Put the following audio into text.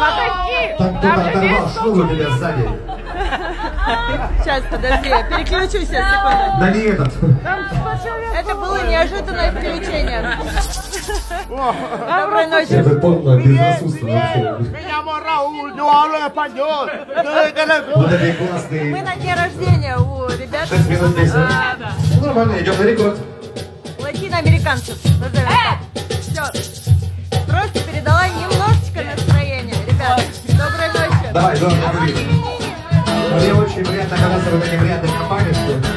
Мотоки! Так кто-то оторвал шнур у тебя сзади. Сейчас, подожди, я переключусь секунду. Да не этот. Это было неожиданное переключение. Доброй ночи. Это полное безрассудство вообще. Вот эти классные. Мы на дне рождения у ребят. 6 минут 10. Ну, нормально, идем на рекорд. Латиноамериканцев. Все. Просто передала немножечко настроения. Ребят, доброй ночи. Давай, давай, говори. Мне очень приятно оказаться в этой невероятной компании, что